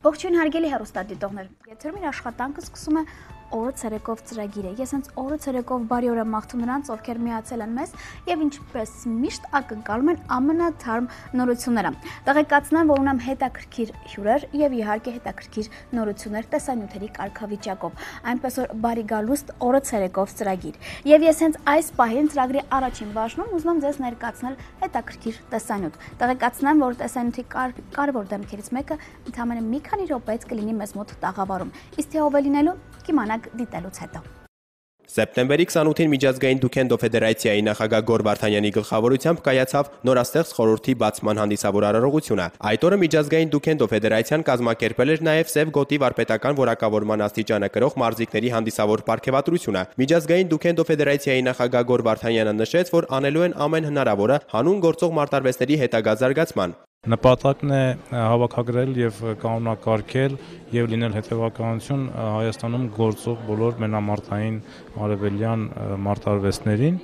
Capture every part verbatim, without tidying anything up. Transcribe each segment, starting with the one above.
Ողջույն հարգելի հեռուստադիտողներ, եթերում իր աշխատանքը սկսում է օրը ցերեկով ծրագիրը։ Ես հենց օրը ցերեկով բարի օր եմ մաղթում նրանց, ովքեր միացել են մեզ եւ ինչպես միշտ ակնկալում են ամենաթարմ նորությունները։ Տեղեկացնեմ, որ ունեմ հետաքրքիր հյուրեր եւ իհարկե հետաքրքիր նորություններ տեսանյութերի կարգավիճակով, այնպես որ բարի գալուստ օրը ցերեկով ծրագիր։ Եվ ես հենց այս պահին ծրագրի առաջին բաժնում ուզում եմ ձեզ ներկայացնել հետաքրքիր տեսանյութ։ Տեղեկացնեմ, որ տեսանյութի կարևոր դեմքերից մեկը ընդամենը մի քանի րոպեից կլինի մեզ մոտ տաղավարում։ Իսկ թե ով է լինելու, կիմանաք դիտելուց հետո։ Սեպտեմբերի քսանութին միջազգային դուքենդո ֆեդերացիայի նախագահ Գոր Վարդանյանի գլխավորությամբ կայացավ նորաստեղծ խորհրդի բացման հանդիսավոր արարողությունը։ Այդ օրը միջազգային դուքենդո ֆեդերացիան կազմակերպել էր նաև Սև գոտի վարպետական որակավորման աստիճանը կրող մարզիկների հանդիսավոր պարգևատրությունը։ Միջազգային դուքենդո ֆեդերացիայի նախագահ Գոր Վարդանյանը նշեց, որ անելու են ամեն հնարավորը հանուն գործող մարտարվեստների հետագա զարգացման։ Նպատակն է հավաքագրել եւ կանոնակարգել եւ լինել հետևականություն Հայաստանում գործող բոլոր մենամարտային արևելյան մարտարվեստներին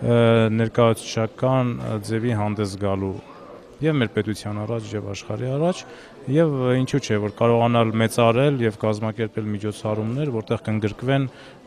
ներկայացուցչական ձևի հանդես գալու եւ մեր պետության առաջ եւ աշխարհի առաջ եւ ինչու՞ չէ որ կարողանալ մեծարել եւ կազմակերպել միջոցառումներ, որտեղ կընդգրկվեն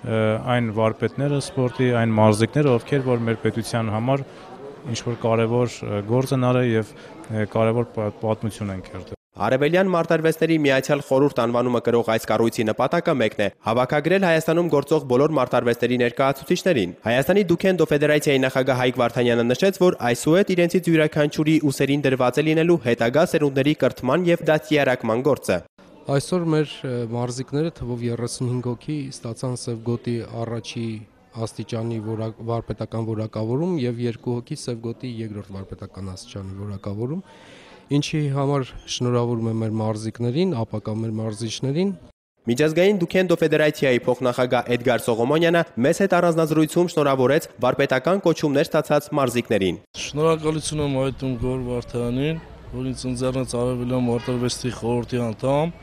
այն վարպետները սպորտի, այն մարզիկները, ովքեր որ մեր պետության համար ինչ-որ կարևոր գործ են արել եւ կարևոր պատմություն են կերտել։ Արևելյան մարտարվեստների միացյալ խորհուրդ անվանումը կրող այս կառույցի նպատակը մեկն է՝ հավաքագրել Հայաստանում գործող բոլոր մարտարվեստերի ներկայացուցիչներին։ Հայաստանի դուքենդո ֆեդերացիայի նախագահ Հայկ Վարդանյանը նշեց, որ այսուհետ իրենցից յուրաքանչյուրի ուսերին դրված է լինելու հետագա սերունդների կրթման եւ դաստիարակման գործը։ Այսօր մեր մարզիկները թվով երեսունհինգ հոգի ստացան Սև գոտի առաջի աստիճանի վարպետական որակավորում եւ երկու հոգի Սև գոտի երկրորդ վարպետական աստիճանի որակավորում, ինչի համար շնորհավորում եմ մեր մարզիկներին, ապակա մեր մարզիչներին։ Միջազգային դուքենդո ֆեդերացիայի փոխնախագահ Էդգար Սողոմոնյանը մեծ հետ առանձնազրույցում շնորհավորեց վարպետական կոչումներ ստացած մարզիկներին։ Շնորհակալություն եմ հայտնում Գոր Վարդանյանին, որ ինձ ընձեռեց Արևելյան մարտարվեստի խորհրդի անդամ,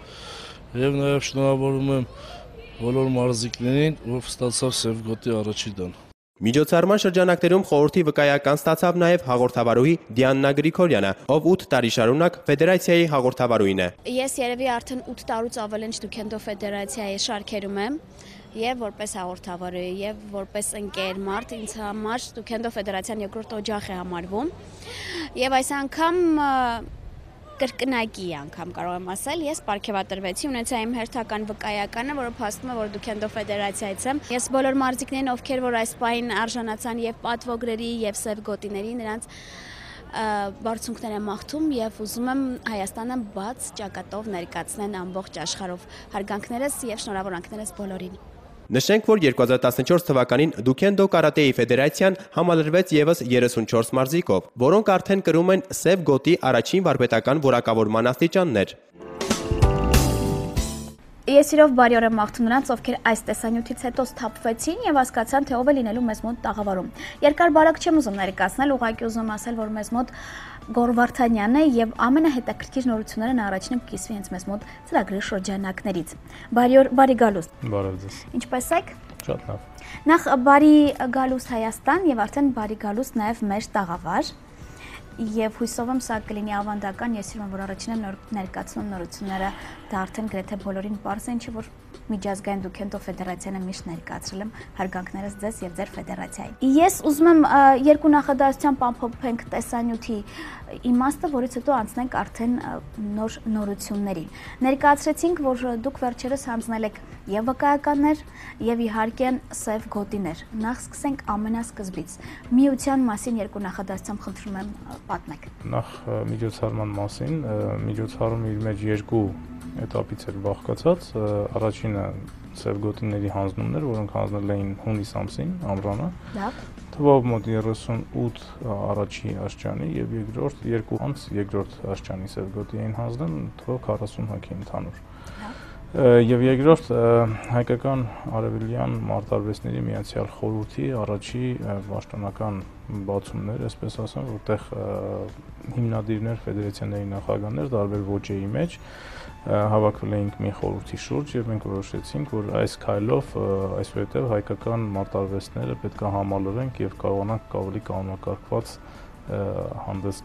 եւ նաեւ շնորհավորում եմ բոլոր մարզիկներին, ով ստացավ Սև գոտի առաջի դան։ Միջոցառման շրջանակներում խորհրդի վկայական ստացավ նաև հաղորդավարուհի Դիաննա Գրիգորյանը, ով ութ տարի շարունակ ֆեդերացիայի հաղորդավարուհին է։ Ես երևի արդեն ութ տարուց ավել ինչ դուքենդո ֆեդերացիայի շարքերում եմ, եւ որպես հաղորդավարուհի, եւ որպես ընկեր մարդ, ինձ համար դուքենդո ֆեդերացիան երկրորդ օջախ է համարվում։ Եվ այս անգամ կրկնակի անգամ կարող եմ ասել, ես պարգևատրվեցի, ունեցա իմ հերթական վկայականը, որը փաստում է, որ դուքենդո ֆեդերացիայից եմ։ Ես բոլոր մարզիկներին, ովքեր որ այս պահին արժանացան եւ պատվոգրերի եւ Սև գոտիների, նրանց բարձունքներ եմ մաղթում եւ ուզում եմ Հայաստանը բաց ճակատով ներկայացնեն ամբողջ աշխարհով։ Հարգանքներս եւ շնորհավորանքներս բոլորին։ Նշենք, որ երկու հազար տասնչորս թվականին Դուքենդո կարատեի ֆեդերացիան համալրվեց եւս երեսունչորս մարզիկով, որոնք արդեն կրում են Սև գոտի առաջին վարպետական որակավորման աստիճաններ։ Ես իրով բարի օր եմ մաղթում նրանց, ովքեր այս տեսանյութից հետո սթափվեցին եւ հասկացան, թե ով է լինելու մեզ մոտ տաղավարում։ Երկար բարակ չեմ ուզում ներկայացնել, ուղղակի ուզում ասել, որ մեզ մոտ Գոր Վարդանյանն է եւ ամենահետաքրքիր նորություններն առաջինը կիսվի հենց մեզ մոտ ծրագրի շրջանակներից։ Բարի օր, բարի գալուստ։ Բարև ձեզ։ Ինչպե՞ս եք։ Շատ լավ։ Նախ բարի գալուստ Հայաստան եւ արդեն բարի գալուստ նաեւ մեր տաղավար։ Եվ հույսով եմ սա կլինի ավանդական, ես սիրում եմ, որ առաջինը ներկայացնում նորությունները, դա արդեն գրեթե բոլորին պարզ է, ինչի որ միջազգային դուքենդո ֆեդերացիան միշտ ներկայացրել եմ, հարգանքներս ձեզ եւ ձեր ֆեդերացիային։ Ես ուզում եմ երկու նախադասությամբ ամփոփենք տեսանյութի իմաստը, որից հետո անցնենք արդեն նոր նորություններին։ Ներկայացրեցինք, որ դուք վերջերս հանձնել եք եւ վկայականներ եւ իհարկե Սև գոտիներ։ Նախ սկսենք ամենասկզբից։ Միության մասին երկու նախադասությամբ խնդրում եմ պատմեք։ Նախ միջոցառման մասին, միջոցառումը իր մեջ երկու էտապից էր բաղկացած, առաջինը Սև գոտիների հանձնումներ, որոնք հանձնել էին հունիս ամսին ամռանը։ Լավ։ Թվով մոտ երեսունութ առաջի աշճանի եւ երկրորդ երկու ամս երկրորդ աշճանի Սև գոտի էին հանձնել, թվով քառասուն հոգի ընդհանուր։ Եվ երկրորդ հայկական արևելյան մարտարվեստների միացյալ խորհրդի առաջի պաշտոնական բացումներ, այսպես ասեմ, որտեղ հիմնադիրներ, ֆեդերացիաների նախագահներ տարբեր ոճերի մեջ հավաքվել էինք մի խորհրդի շուրջ եւ մենք որոշեցինք, որ այս քայլով այսուհետեւ հայկական մարտարվեստները պետք է համալրենք եւ կարողանանք ավելի կանոնակարգված հանդես գալ։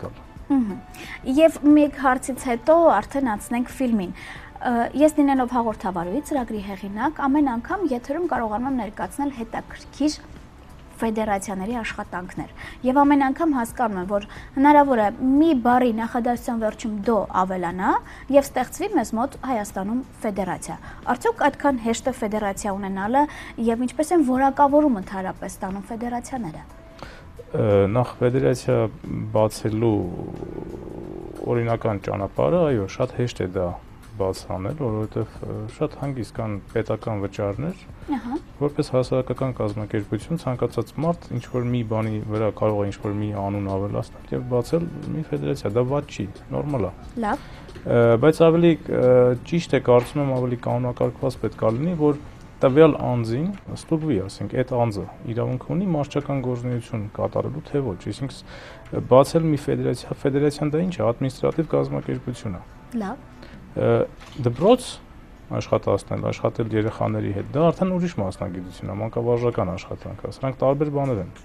Եվ մեկ հարցից հետո արդեն անցնենք ֆիլմին։ Ես լինելով հաղորդավարուի ծրագրի հեղինակ, ամեն անգամ եթերում կարողանում եմ ներկայացնել հետաքրքիր ֆեդերացիաների աշխատանքներ։ Եվ ամեն անգամ հասկանում եմ, որ հնարավոր է մի բառի նախադասության վերջում դո ավելանա եւ ստեղծվի մեզ մոտ Հայաստանում ֆեդերացիա։ Արդյոք այդքան հեշտ է ֆեդերացիա ունենալը եւ ինչպես են որակավորում ընդհանրապես ստանում ֆեդերացիաները։ Նախ ֆեդերացիա բացելու օրինական ճանապարհը, այո, շատ հեշտ է դա բաց անել, որովհետև շատ հանգիստ կան պետական վճարներ, որպես հասարակական կազմակերպություն ցանկացած մարդ ինչ որ մի բանի վրա կարող է ինչ որ մի անուն ավելացնել եւ բացել մի ֆեդերացիա, դա ված չի, նորմալ է։ Լավ։ Բայց ավելի ճիշտ է, կարծում եմ, ավելի կանոնակարգված պետք է լինի, որ տվյալ անձին ստուգվի, ասենք, այդ անձը իրավունք ունի մարզչական գործունեություն կատարելու թե ոչ, այսինքն բացել մի ֆեդերացիա, ֆեդերացիան դա ինչ է, ադմինիստրատիվ կազմակերպություն է։ Լավ։ Դպրոց աշխատացնել, աշխատել երեխաների հետ, դա արդեն ուրիշ մասնագիտություն է, մանկավարժական աշխատանք է, սրանք տարբեր բաներ են։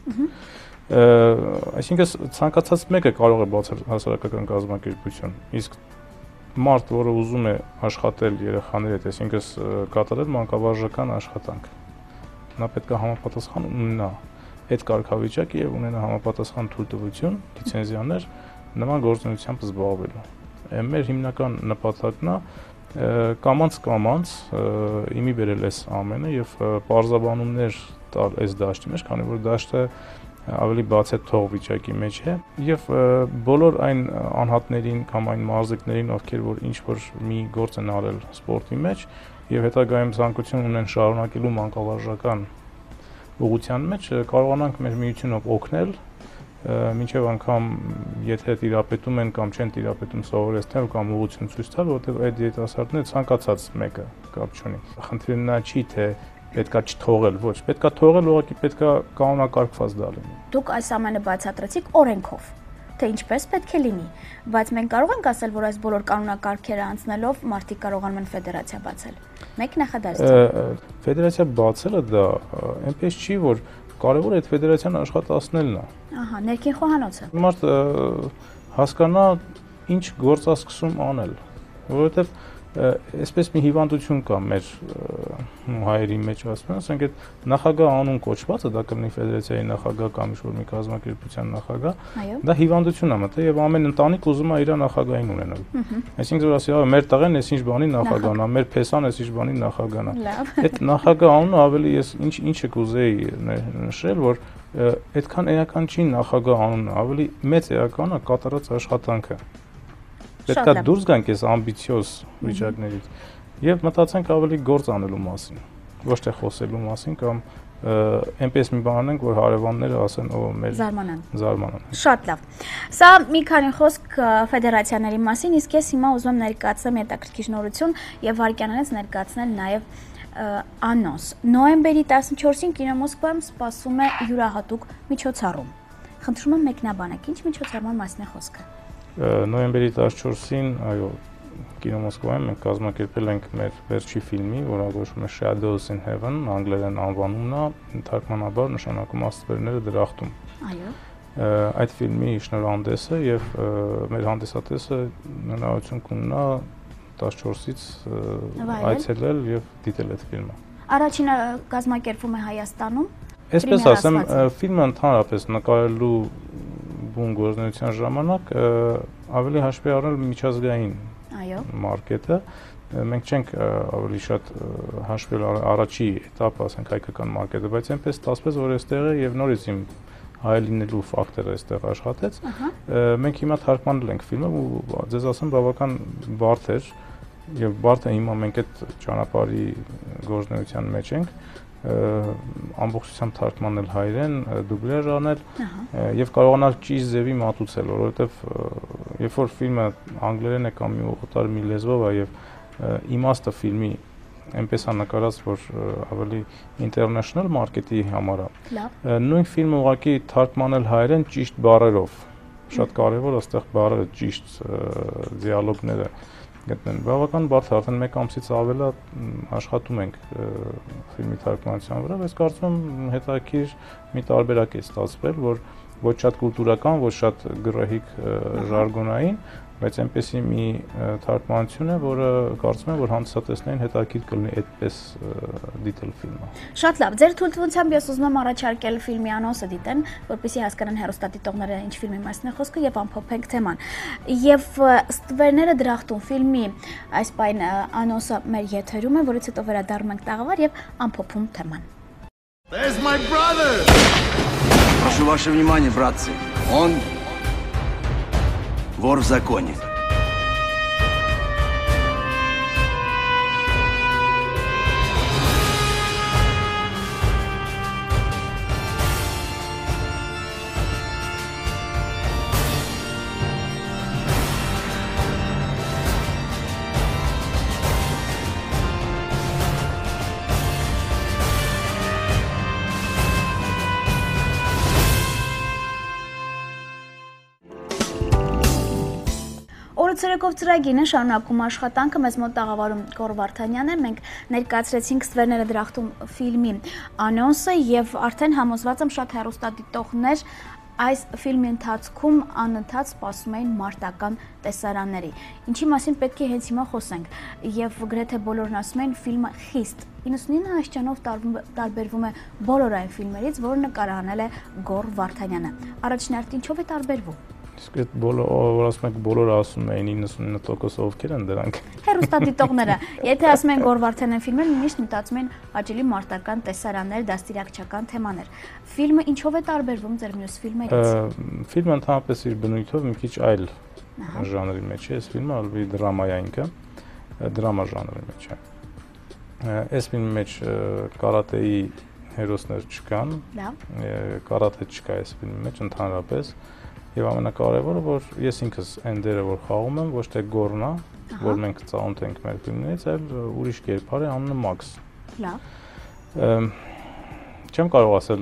Այսինքն ցանկացած մեկը կարող է բացել հասարակական կազմակերպություն, իսկ մարդ, որը ուզում է աշխատել երեխաների հետ, այսինքն կատարել մանկավարժական աշխատանք, նա պետք է համապատասխան ունենա այդ կարգավիճակի եւ ունենա համապատասխան թույլտվություն, լիցենզիաներ նման գործունեությամբ զբաղվելու։ Մեր հիմնական նպատակն է կամանց-կամանց իմի բերել այս ամենը եւ պարզաբանումներ տալ այս դաշտի մեջ, քանի որ դաշտը ավելի բաց է թող վիճակի մեջ է եւ բոլոր այն անհատներին կամ այն մարզիկներին, ովքեր որ ինչ որ մի գործ են արել սպորտի մեջ եւ հետագայում ցանկություն ունեն շարունակելու մանկավարժական ուղղության մեջ, կարողանանք մեր միությունով օգնել մինչև անգամ եթե տիրապետում են կամ չեն տիրապետում սովորեցնել կամ ուղղություն ցույց տալ, որովհետև այդ երիտասարդները ցանկացած մեկը կապ չունի։ Խնդիրը նա չի, թե պետքա չթողել, ոչ, պետքա թողել, ուղղակի պետքա կանոնակարգված դա լինի։ Դուք այս ամենը բացատրեցիք օրենքով, թե ինչպես պետք է լինի, բայց մենք կարող ենք ասել, որ այս բոլոր կանոնակարգերը անցնելով մարդիկ կարողանում են ֆեդերացիա բացել։ Մեկ նախադասություն։ Ֆեդերացիա բացելը դա այնպես չի, որ կարևորը այդ ֆեդերացիան աշխատացնելն է։ Ահա, ներքին խոհանոցը։ Մարդ հասկանա ինչ գործ է սկսում անել, որովհետև այսպես մի հիվանդություն կա մեր հայերի մեջ, ասում են, ասենք այդ նախագահ անուն կոչվածը, դա կլինի ֆեդերացիայի նախագահ կամ ինչ-որ մի կազմակերպության նախագահ, դա հիվանդություն է մտել եւ ամեն ընտանիք ուզում է իր նախագահին ունենալ։ Այսինքն որ ասի, մեր տղեն էս ինչ բանի նախագահն է, մեր փեսան էս ինչ բանի նախագահն է։ Այդ նախագահ անունը ավելի ես ինչ ինչը կուզեի նշել, որ այդքան էական չի նախագահ անունը, ավելի մեծ էական է կատարած աշխատանքը։ Պետք է դուրս գանք այս ամբիցիոզ վիճակներից եւ մտածենք ավելի գործ անելու մասին, ոչ թե խոսելու մասին կամ այնպես մի բան անենք, որ հարևանները ասեն, օ մեր զարմանան։ Զարմանան։ Շատ լավ։ Սա մի քանի խոսք ֆեդերացիաների մասին, իսկ ես հիմա ուզում եմ ներկայացնել հետաքրքիր նորություն եւ վարքյանանից ներկայացնել նաեւ անոնս։ Նոյեմբերի տասնչորսին Կինո Մոսկվայում սպասում է յուրահատուկ միջոցառում։ Խնդրում եմ մեկնաբանեք, ինչ միջոցառման մասին է խոսքը։ Նոյեմբերի տասնչորսին, այո, Կինո Մոսկվայում մենք կազմակերպել ենք մեր վերջի ֆիլմի, որը կոչվում է Shadows in Heaven, անգլերեն անվանումն է, թարգմանաբար նշանակում աստղերները դրախտում։ Այո։ Այդ ֆիլմի շնորհանդեսը եւ մեր հանդիսատեսը հնարավորություն կունենա տասնչորսից այցելել եւ դիտել այդ ֆիլմը։ Առաջինը կազմակերպվում է Հայաստանում։ Այսպես ասեմ, ֆիլմը ընդհանրապես նկարելու բուն գործունեության ժամանակ ավելի հաշվի առնել միջազգային մարքետը, մենք չենք ավելի շատ հաշվել առաջի էտապը, ասենք հայկական մարքետը, բայց այնպես ստացվեց, որ այստեղ է եւ նորից իմ հայ լինելու ֆակտորը այստեղ աշխատեց։ Մենք հիմա թարգմանել ենք ֆիլմը ու ձեզ ասեմ բավական բարդ էր եւ բարդ է հիմա մենք այդ ճանապարհի գործունեության մեջ ենք ամբողջությամբ թարգմանել հայերեն, դուբլեր անել եւ կարողանալ ճիշտ ձևի մատուցել, որովհետեւ երբ որ ֆիլմը անգլերեն է կամ մի օտար մի լեզվով է եւ իմաստը ֆիլմի այնպես է նկարած, որ ավելի ինտերնեշնալ մարքետի համար է։ Նույն ֆիլմը ուղղակի թարգմանել հայերեն ճիշտ բառերով։ Շատ կարեւոր է այստեղ բառերը ճիշտ դիալոգները գտնեն։ Բավական բարդ է, արդեն մեկ ամսից ավել է աշխատում ենք ֆիլմի թարգմանության վրա, բայց կարծում եմ հետաքրքիր մի տարբերակ է ստացվել, որ ոչ շատ կուլտուրական, ոչ շատ գրահիկ ժարգոնային, բայց այնպեսի մի թարգմանություն է, որը կարծում եմ, որ հանդիսատեսներին հետաքրքիր կլինի այդպես դիտել ֆիլմը։ Շատ լավ, ձեր թույլտվությամբ ես ուզում եմ առաջարկել ֆիլմի անոնսը դիտեն, որպեսզի հասկանան հեռուստադիտողները ինչ ֆիլմի մասին է խոսքը եւ ամփոփենք թեման։ Եվ Ստվերները դրախտում ֆիլմի այս պայն անոնսը մեր եթերում է, որից հետո վերադառնում ենք տաղավար եւ ամփոփում թեման։ There's my brother! Прошу ваше внимание, братцы. Он вор в законе. Ցերեկով ծրագիրն է շարունակում աշխատանքը մեզ մոտ տաղավարում Գոռ Վարդանյանն է, մենք ներկայացրեցինք Ստվերները դրախտում ֆիլմի անոնսը եւ արդեն համոզված եմ շատ հեռուստադիտողներ այս ֆիլմի ընթացքում անընդհատ սպասում էին մարտական տեսարանների, ինչի մասին պետք է հենց հիմա խոսենք եւ գրեթե բոլորն ասում են ֆիլմը խիստ իննսունինը աստիճանով տարբերվում է բոլոր այն ֆիլմերից, որ նկարահանել է Գոռ Վարդանյանը։ Առաջնարդ ինչով է տարբերվում։ Իսկ այդ բոլոր, որ ասում եք, բոլորը ասում էին իննսունինը տոկոս ովքեր են դրանք։ Հեռուստադիտողները, եթե ասում են Գոռ Վարդանյան ֆիլմերը, միշտ մտածում են հաճելի մարտական տեսարաններ, դաստիարակչական թեմաներ։ Ֆիլմը ինչով է տարբերվում ձեր մյուս ֆիլմերից։ Ֆիլմը ընդհանրապես իր բնույթով մի քիչ այլ ժանրի մեջ է, այս ֆիլմը ավելի դրամայային է, դրամա ժանրի մեջ է։ Այս ֆիլմի մեջ կարատեի հերոսներ չկան, կարատե չկա այս ֆիլմի մեջ ընդհանրապես։ Եվ ամենակարևորը, որ ես ինքս այն դերը, որ խաղում եմ, ոչ թե Գոռն է, որ մենք ծանոթ ենք մեր ֆիլմներից, այլ ուրիշ կերպար է, անունը Մաքս։ Լավ։ Չեմ կարող ասել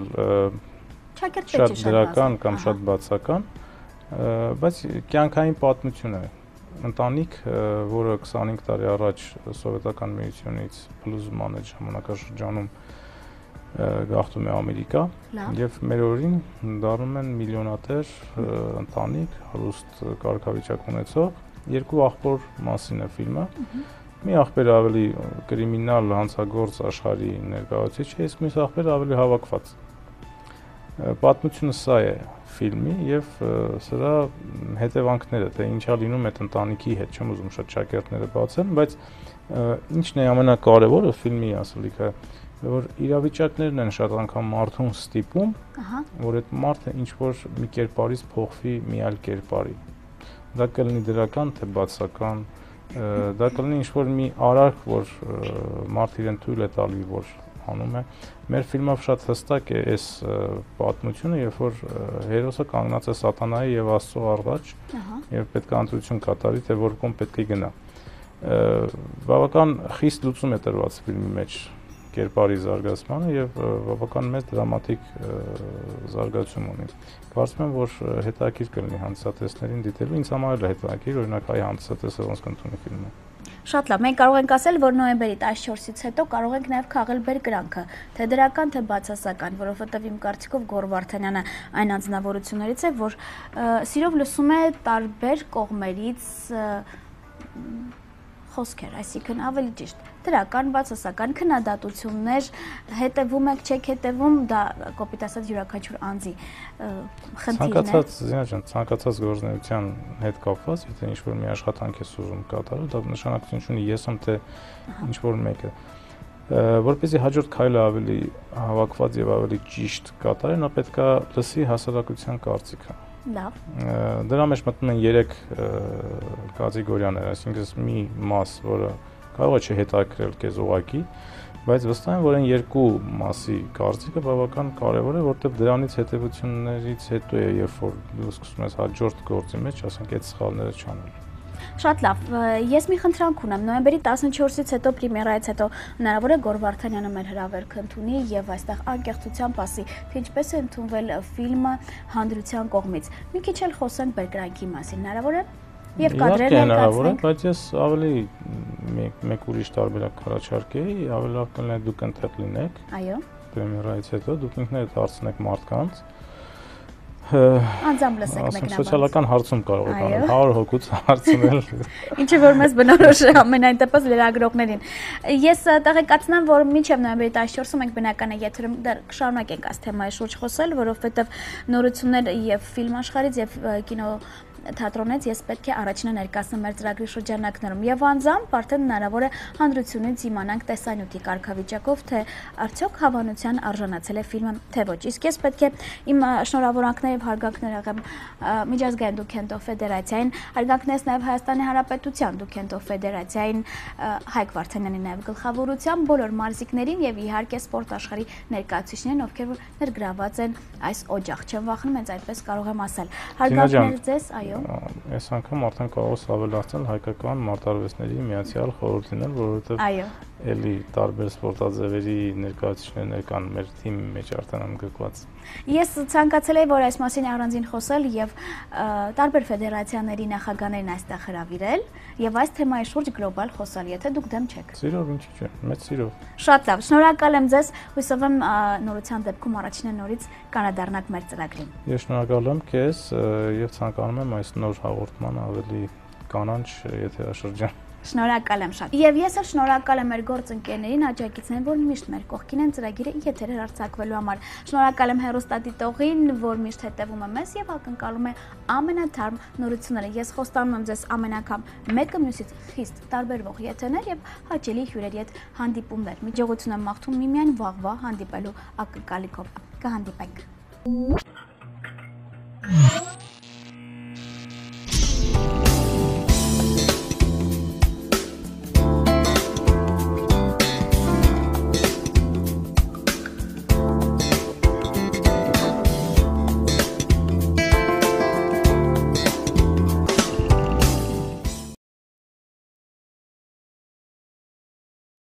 շատ դրական կամ շատ բացական, բայց կյանքային պատմություն է։ Ընտանիք, որը քսանհինգ տարի առաջ սովետական միությունից փլուզման այդ ժամանակաշրջանում գաղթում է Ամերիկա եւ մեր օրին դառնում են միլիոնատեր ընտանիք, հարուստ կարգավիճակ ունեցող երկու աղբոր մասին է ֆիլմը։ Մի աղբեր ավելի կրիմինալ հանցագործ աշխարհի ներկայացուցիչ է, իսկ մյուս աղբերը ավելի հավաքված։ Պատմությունը սա է ֆիլմի եւ սրա հետևանքները, թե ինչա լինում այդ ընտանիքի հետ, չեմ ուզում շատ շակերտները բացել, բայց ինչն է ամենակարևորը ֆիլմի ասելիքը, որ իրավիճակներն են շատ անգամ մարդուն ստիպում, որ այդ մարդը ինչ-որ մի կերպարից փոխվի մի այլ կերպարի։ Դա կլինի դրական, թե բացական, դա կլինի ինչ-որ մի արարք, որ մարդը իրեն թույլ է տալի, որ անում է։ Մեր ֆիլմով շատ հստակ է այս պատմությունը, երբ որ հերոսը կանգնած է սատանայի եւ Աստծո առաջ, եւ պետք է ընտրություն կատարի, թե որ կողմ պետք է գնա։ Բավական խիստ լուծում է տրված ֆիլմի մեջ կերպարի զարգացմանը եւ բավական մեծ դրամատիկ զարգացում ունի։ Կարծում եմ, որ հետաքրքիր կլինի հանդիսատեսներին դիտելու, ինձ համար էլ է հետաքրքիր, օրինակ հայ հանդիսատեսը ոնց կընդունի ֆիլմը։ Շատ լավ, մենք կարող ենք ասել, որ նոյեմբերի տասնչորսից հետո կարող ենք նաև քաղել բերկրանքը, թե դրական, թե բացասական, որովհետև իմ կարծիքով Գոռ Վարդանյանը այն անձնավորություններից է, որ սիրով լսում է տարբեր կողմերից խոսքեր, այսինքն ավելի ճիշտ դրական, բացասական քննադատություններ, հետևում եք, չեք հետևում, դա կոպիտ ասած յուրաքանչյուր անձի խնդիրն է։ Ցանկացած, Զինա ջան, ցանկացած գործունեության հետ կապված, եթե ինչ-որ մի աշխատանք ես ուզում կատարել, դա նշանակություն ունի ես եմ թե ինչ-որ մեկը։ Որպեսզի հաջորդ քայլը ավելի հավաքված եւ ավելի ճիշտ կատարի, նա պետք է լսի հասարակության կարծիքը։ Լավ։ Դրա մեջ մտնում են երեք կատեգորիաներ, այսինքն մի մաս, որը կարող է չհետաքրել քեզ ուղակի, բայց վստահ եմ, որ այն երկու մասի կարծիքը բավական կարևոր է, որտեղ դրանից հետևություններից հետո է, երբ որ դու սկսում ես հաջորդ գործի մեջ, ասենք, այդ սխալները չանել։ Շատ լավ, ես մի խնդրանք ունեմ, նոյեմբերի տասնչորսից հետո պրեմիերայից հետո հնարավոր է Գոռ Վարդանյանը մեր հրավերքը ընդունի եւ այստեղ անկեղծությամբ ասի, թե ինչպես է ընդունվել ֆիլմը հանրության կողմից։ Մի քիչ էլ խոսենք բերկրանքի մասին, հնարավոր է։ Եվ կադրերը ներկայացնենք, բայց ես ավելի մեկ ուրիշ տարբերակ առաջարկեի, ավելի լավ կլինի դուք ընդհանուր լինեք։ Այո։ Պրեմիերայից հետո դուք ինքներդ հարցնեք մարդկանց, Անձամբ լսեք մեկնաբանից։ Սոցիալական հարցում կարող եք անել, հարյուր հոգուց հարցնել։ Ինչը որ մեզ բնորոշ է ամենայն դեպս լրագրողներին։ Ես տեղեկացնեմ, որ մինչև նոյեմբերի տասնչորսը մենք բնական է եթերում դեռ կշարունակենք այս թեմայի շուրջ խոսել, որովհետև նորություններ եւ ֆիլմ աշխարհից եւ կինո թատրոնից ես պետք է առաջինը ներկայացնեմ մեր ծրագրի շրջանակներում եւ անձամբ արդեն հնարավոր է հանրությունից իմանանք տեսանյութի կարգավիճակով թե արդյոք հավանության արժանացել է ֆիլմը թե ոչ։ Իսկ ես պետք է իմ շնորհավորանքները եւ հարգանքները եղեմ միջազգային Դուքենտո ֆեդերացիային, հարգանքներս նաեւ Հայաստանի Հանրապետության Դուքենտո ֆեդերացիային Հայկ Վարդանյանի նաեւ գլխավորությամբ բոլոր մարզիկներին եւ իհարկե սպորտ աշխարհի ներկայացուցիչներին, ովքեր որ ներգրաված են այս օջախ։ Չեմ վախենում, հենց այդպես կարող եմ ասել։ Հարգանքներ ձեզ, այո։ Այս անգամ արդեն կարող ես ավելացնել հայկական մարտարվեստների միացյալ խորհրդին, որովհետև էլի տարբեր սպորտաձևերի ներկայացուցիչներ կան մեր թիմի մեջ արդեն ընդգրկված։ Ես ցանկացել եմ, որ այս մասին առանձին խոսել եւ տարբեր ֆեդերացիաների նախագահներին այստեղ հրավիրել եւ այս թեմայի շուրջ գլոբալ խոսալ, եթե դուք դեմ չեք։ Սիրով, ինչի՞ չէ, մեծ սիրով։ Շատ լավ, շնորհակալ եմ ձեզ, հույսով եմ նորության դեպքում առաջինը նորից կանադառնաք մեր ծրագրին։ Ես շնորհակալ եմ քեզ եւ ցանկանում եմ այս նոր հաղորդման ավելի կանանչ եթերաշրջան։ Շնորհակալ եմ շատ։ Եվ ես էլ շնորհակալ եմ մեր գործընկերներին, աջակիցներին, որ միշտ մեր կողքին են ծրագիրը եթեր հեռարձակվելու համար։ Շնորհակալ եմ հեռուստադիտողին, որ միշտ հետևում է մեզ եւ ակնկալում է ամենաթարմ նորությունները։ Ես խոստանում եմ ձեզ ամեն անգամ մեկը մյուսից խիստ տարբերվող եթերներ եւ հաճելի հյուրերի հետ հանդիպումներ։ Միջողություն եմ մաղթում միմիայն վաղվա հանդիպելու ակնկալիքով։ Կհանդիպենք։